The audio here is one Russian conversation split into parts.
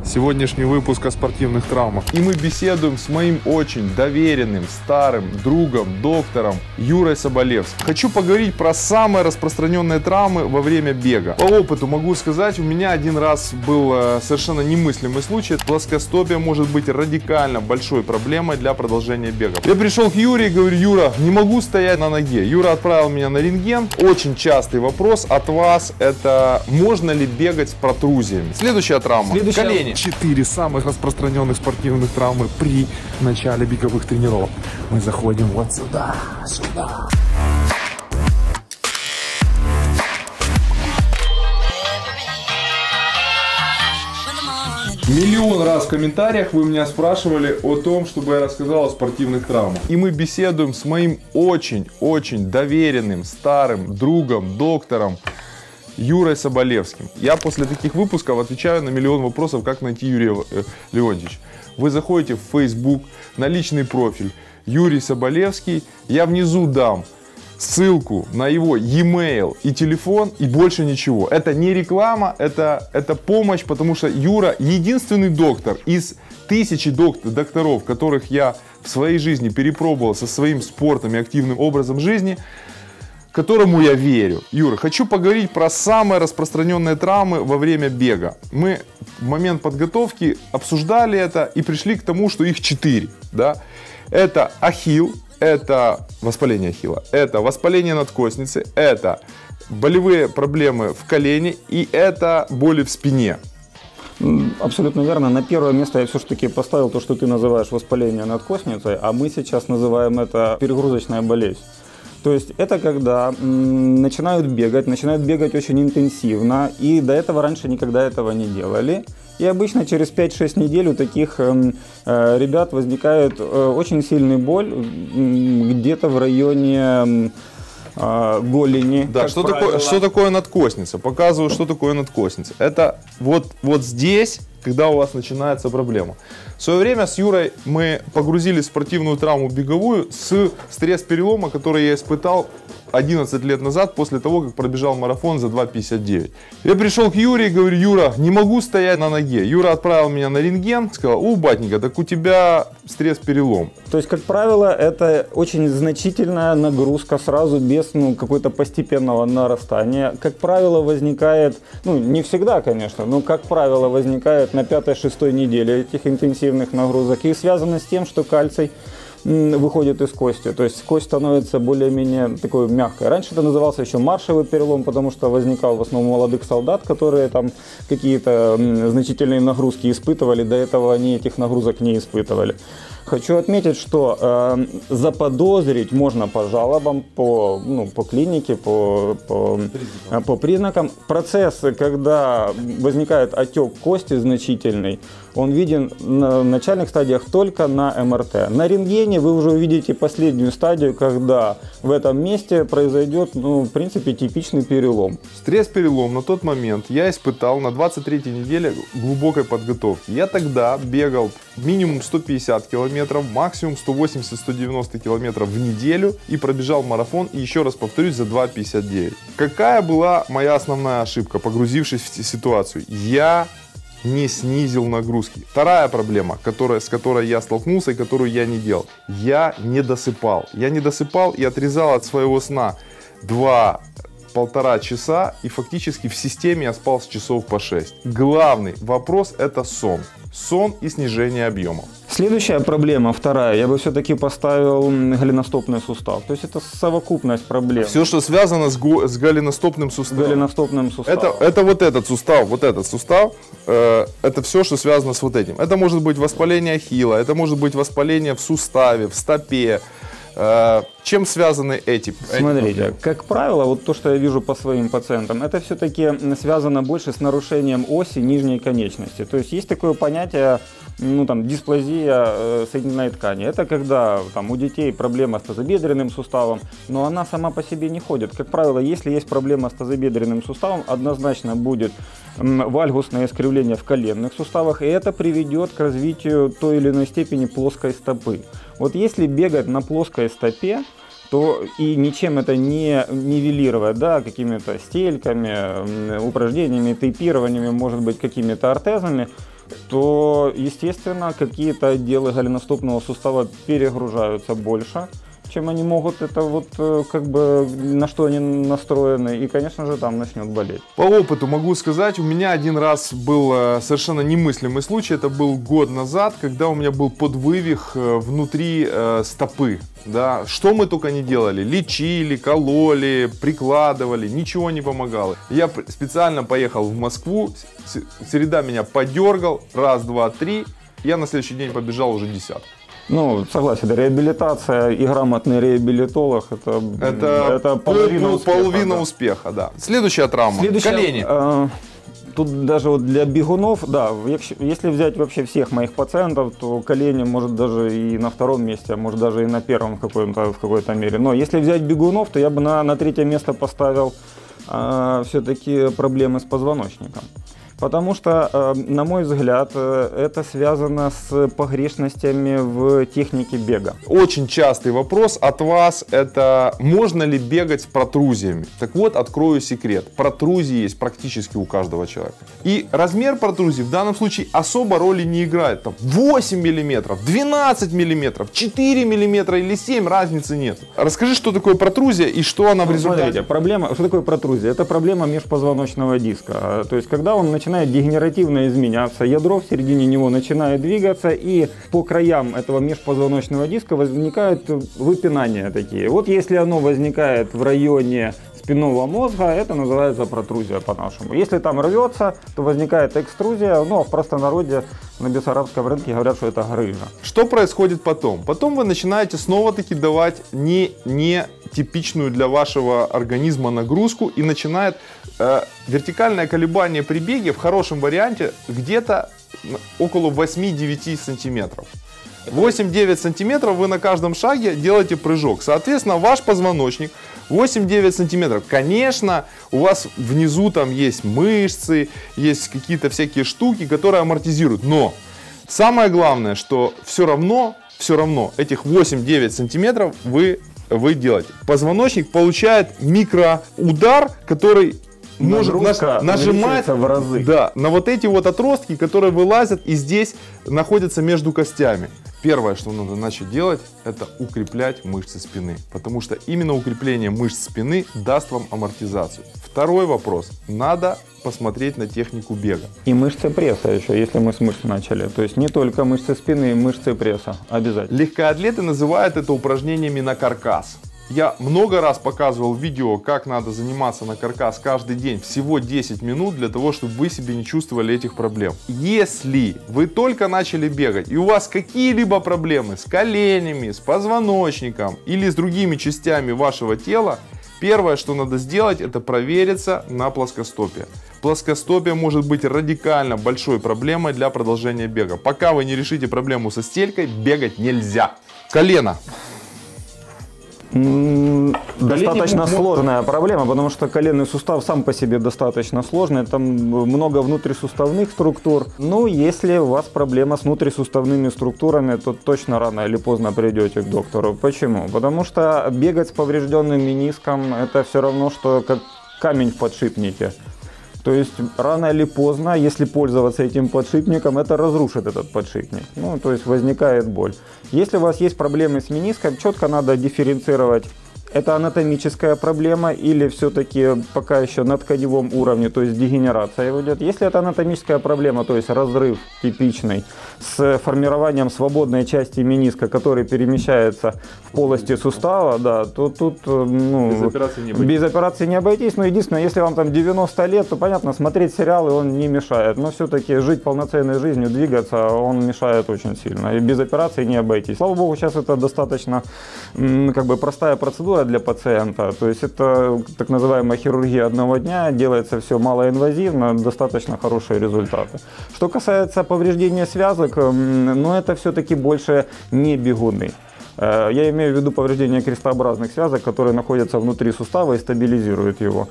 Сегодняшний выпуск о спортивных травмах. И мы беседуем с моим очень доверенным, старым другом, доктором Юрой Соболевским. Хочу поговорить про самые распространенные травмы во время бега. По опыту могу сказать, у меня один раз был совершенно немыслимый случай. Плоскостопие может быть радикально большой проблемой для продолжения бега. Я пришел к Юре и говорю: Юра, не могу стоять на ноге. Юра отправил меня на рентген. Очень частый вопрос от вас — это можно ли бегать с протрузиями? Следующая травма. Колени. 4 самых распространенных спортивных травмы при начале беговых тренировок. Мы заходим вот сюда. Миллион раз в комментариях вы меня спрашивали о том, чтобы я рассказал о спортивных травмах. И мы беседуем с моим очень доверенным, старым другом, доктором Юрой Соболевским. Я после таких выпусков отвечаю на миллион вопросов, как найти Юрия Леонтьевича. Вы заходите в Facebook, на личный профиль Юрий Соболевский. Я внизу дам ссылку на его e-mail и телефон, и больше ничего. Это не реклама, это помощь, потому что Юра единственный доктор из тысячи докторов, которых я в своей жизни перепробовал со своим спортом и активным образом жизни, которому я верю. Юра, хочу поговорить про самые распространенные травмы во время бега. Мы в момент подготовки обсуждали это и пришли к тому, что их 4. Да? Это ахилл, это воспаление ахилла, это воспаление надкостницы, это болевые проблемы в колене и это боли в спине. Абсолютно верно. На первое место я все-таки поставил то, что ты называешь воспаление надкостницы, а мы сейчас называем это перегрузочная болезнь. То есть это когда начинают бегать очень интенсивно, и до этого раньше никогда этого не делали. И обычно через 5-6 недель у таких ребят возникает очень сильная боль где-то в районе голени. Да, что такое надкостница? Показываю, что такое надкостница. Это вот здесь, когда у вас начинается проблема. В свое время с Юрой мы погрузили спортивную травму беговую с стресс-перелома, который я испытал 11 лет назад, после того, как пробежал марафон за 2:59. Я пришел к Юре и говорю: Юра, не могу стоять на ноге. Юра отправил меня на рентген, сказал: батенька, так у тебя стресс-перелом. То есть, как правило, это очень значительная нагрузка сразу, без какой-то постепенного нарастания. Как правило, возникает, не всегда, конечно, но, как правило, возникает на 5-6 неделе этих интенсивных нагрузок. И связано с тем, что кальций выходит из кости, то есть кость становится более-менее такой мягкой. Раньше это назывался еще маршевый перелом, потому что возникал в основном у молодых солдат, которые там какие-то значительные нагрузки испытывали, до этого они этих нагрузок не испытывали. Хочу отметить, что заподозрить можно по жалобам, по клинике, по признакам. Процесс, когда возникает отек кости значительный, он виден на начальных стадиях только на МРТ. На рентгене вы уже увидите последнюю стадию, когда в этом месте произойдет, в принципе, типичный перелом. Стресс-перелом на тот момент я испытал на 23-й неделе глубокой подготовки. Я тогда бегал минимум 150 километров, максимум 180-190 километров в неделю и пробежал марафон, и еще раз повторюсь, за 2:59. Какая была моя основная ошибка, погрузившись в ситуацию? Я не снизил нагрузки. Вторая проблема, с которой я столкнулся и которую я не делал. Я не досыпал. Я не досыпал и отрезал от своего сна 2-1,5 часа, и фактически в системе я спал с часов по 6. Главный вопрос — это сон. Сон и снижение объемов. Следующая проблема, вторая, я бы все-таки поставил голеностопный сустав. То есть это совокупность проблем. Все, что связано с голеностопным суставом. Это вот этот сустав, это все, что связано с вот этим. Это может быть воспаление ахилла, это может быть воспаление в суставе, в стопе. Чем связаны эти? Смотрите, как правило, вот то, что я вижу по своим пациентам, это все-таки связано больше с нарушением оси нижней конечности. То есть есть такое понятие, дисплазия соединительной ткани. Это когда у детей проблема с тазобедренным суставом, но она сама по себе не ходит. Как правило, если есть проблема с тазобедренным суставом, однозначно будет вальгусное искривление в коленных суставах, и это приведет к развитию той или иной степени плоской стопы. Вот если бегать на плоской стопе, то и ничем это не нивелировать, какими-то стельками, упражнениями, тейпированиями, может быть, какими-то ортезами, то, естественно, какие-то отделы голеностопного сустава перегружаются больше, чем они могут, это вот как бы на что они настроены, и, конечно же, там начнет болеть. По опыту могу сказать, у меня один раз был совершенно немыслимый случай, это был год назад, когда у меня был подвывих внутри стопы. Да, что мы только не делали, лечили, кололи, прикладывали, ничего не помогало. Я специально поехал в Москву, Середа меня подергал, раз, два, три, я на следующий день побежал уже 10. Ну, согласен, реабилитация и грамотный реабилитолог это половина успеха, да. Следующая травма. Колени. Тут даже вот для бегунов, да, если взять вообще всех моих пациентов, то колени может даже и на втором месте, а может даже и на первом в какой-то мере. Но если взять бегунов, то я бы на третье место поставил все-таки проблемы с позвоночником. Потому что, на мой взгляд, это связано с погрешностями в технике бега. Очень частый вопрос от вас — это можно ли бегать с протрузиями? Так вот, открою секрет. Протрузии есть практически у каждого человека. И размер протрузии в данном случае особо роли не играет. Там 8 мм, 12 мм, 4 мм или 7, разницы нет. Расскажи, что такое протрузия и что она в результате? Смотрите, что такое протрузия? Это проблема межпозвоночного диска. То есть, когда он начинает дегенеративно изменяться, ядро в середине него начинает двигаться, и по краям этого межпозвоночного диска возникают выпинания такие. Вот если оно возникает в районе спинного мозга, это называется протрузия по-нашему. Если там рвется, то возникает экструзия, ну а в простонародье на бессарабском рынке говорят, что это грыжа. Что происходит потом? Потом вы начинаете снова-таки давать не типичную для вашего организма нагрузку, и начинает вертикальное колебание при беге в хорошем варианте где-то около 8-9 сантиметров. 8-9 сантиметров вы на каждом шаге делаете прыжок. Соответственно, ваш позвоночник 8-9 сантиметров. Конечно, у вас внизу там есть мышцы, есть какие-то всякие штуки, которые амортизируют. Но самое главное, что все равно этих 8-9 сантиметров вы делаете. Позвоночник получает микроудар, который может нажимать в разы. Да, на вот эти вот отростки, которые вылазят и здесь находятся между костями. Первое, что надо начать делать, это укреплять мышцы спины, потому что именно укрепление мышц спины даст вам амортизацию. Второй вопрос, надо посмотреть на технику бега. И мышцы пресса еще, если мы с мышц начали. То есть не только мышцы спины, мышцы пресса обязательно. Легкоатлеты называют это упражнениями на каркас. Я много раз показывал видео, как надо заниматься на каркас каждый день, всего 10 минут, для того, чтобы вы себе не чувствовали этих проблем. Если вы только начали бегать и у вас какие-либо проблемы с коленями, с позвоночником или с другими частями вашего тела, первое, что надо сделать, это провериться на плоскостопие. Плоскостопие может быть радикально большой проблемой для продолжения бега. Пока вы не решите проблему со стелькой, бегать нельзя. Колено. Достаточно сложная проблема, потому что коленный сустав сам по себе достаточно сложный, там много внутрисуставных структур. Ну, если у вас проблема с внутрисуставными структурами, то точно рано или поздно придете к доктору. Почему? Потому что бегать с поврежденным мениском — это все равно, что как камень в подшипнике. То есть рано или поздно, если пользоваться этим подшипником, это разрушит этот подшипник. Ну, то есть возникает боль. Если у вас есть проблемы с мениском, четко надо дифференцировать. Это анатомическая проблема или все-таки пока еще на тканевом уровне, то есть дегенерация идет. Если это анатомическая проблема, то есть разрыв типичный с формированием свободной части мениска, который перемещается в полости сустава, да, то тут без операции не обойтись. Но единственное, если вам там 90 лет, то понятно, смотреть сериалы он не мешает. Но все-таки жить полноценной жизнью, двигаться, он мешает очень сильно. И без операции не обойтись. Слава богу, сейчас это достаточно простая процедура для пациента, то есть это так называемая хирургия одного дня, делается все малоинвазивно, достаточно хорошие результаты. Что касается повреждения связок, это все-таки больше не бегуны. Я имею в виду повреждение крестообразных связок, которые находятся внутри сустава и стабилизируют его.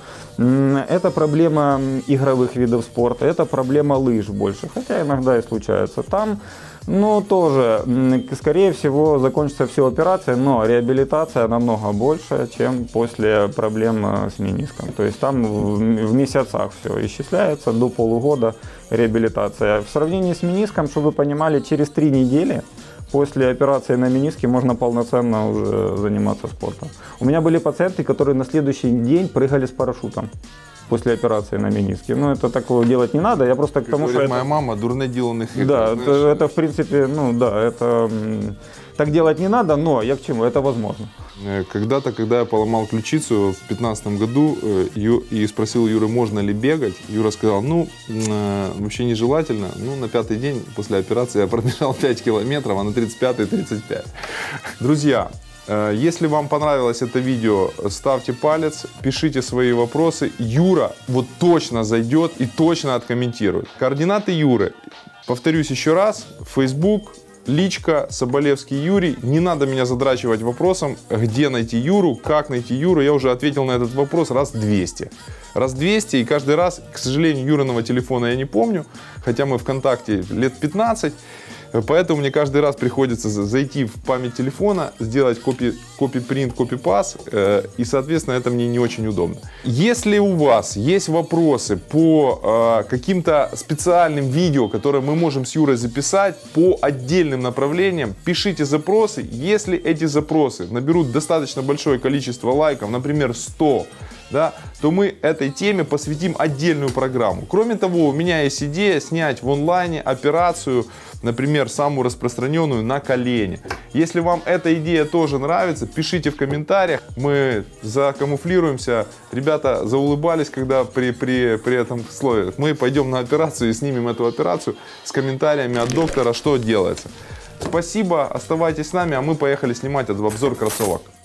Это проблема игровых видов спорта, это проблема лыж больше, хотя иногда и случается там. Но тоже, скорее всего, закончится все операцией, но реабилитация намного больше, чем после проблем с мениском. То есть там в месяцах все исчисляется, до полугода реабилитация. В сравнении с мениском, чтобы вы понимали, через 3 недели после операции на мениске можно полноценно уже заниматься спортом. У меня были пациенты, которые на следующий день прыгали с парашютом после операции на мениске. Но это такого делать не надо. Я просто к тому, что моя мама, дурно деланных. Да, это в принципе, ну да, это так делать не надо, но я к чему? Это возможно. Когда-то, когда я поломал ключицу в 2015 году и спросил Юры, можно ли бегать, Юра сказал, ну, вообще нежелательно. Ну, на 5-й день после операции я пробежал 5 километров, а на 35-й 35. Друзья, если вам понравилось это видео, ставьте палец, пишите свои вопросы. Юра вот точно зайдет и точно откомментирует. Координаты Юры, повторюсь еще раз, Facebook, личка, Соболевский Юрий. Не надо меня задрачивать вопросом, где найти Юру, как найти Юру. Я уже ответил на этот вопрос раз 200. Раз 200, и каждый раз, к сожалению, Юриного телефона я не помню, хотя мы в контакте лет 15. Поэтому мне каждый раз приходится зайти в память телефона, сделать копи-принт, копи-пас, и, соответственно, это мне не очень удобно. Если у вас есть вопросы по каким-то специальным видео, которые мы можем с Юрой записать по отдельным направлениям, пишите запросы. Если эти запросы наберут достаточно большое количество лайков, например, 100, да, то мы этой теме посвятим отдельную программу. Кроме того, у меня есть идея снять в онлайне операцию, например, самую распространенную на колене. Если вам эта идея тоже нравится, пишите в комментариях. Мы закамуфлируемся. Ребята заулыбались, когда при этом слове. Мы пойдем на операцию и снимем эту операцию с комментариями от доктора, что делается. Спасибо, оставайтесь с нами, а мы поехали снимать обзор кроссовок.